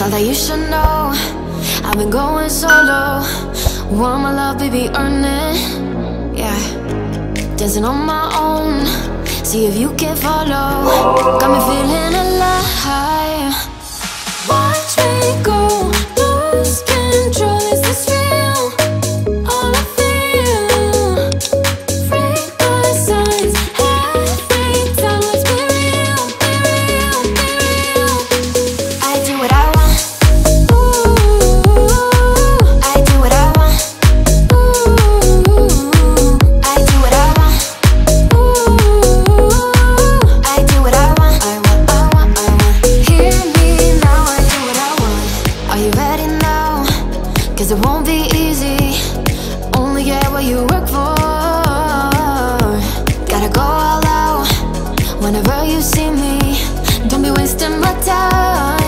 Thought that you should know I've been going solo. Want my love, baby, earn it. Yeah, dancing on my own. See if you can follow. Got me feeling alive. Watch me go, lose control. Is this real? All I feel. Break my signs every time. Let's be real, be real, be real. I do what I want. Ooh, I do what I want. Ooh, I do what I want. Ooh, I do what I want. I want, I want, I want. Hear me now, I do what I want. Are you ready now? 'Cause it won't be easy. Only get what you work for. Gotta go all out whenever you see me. Don't be wasting my time.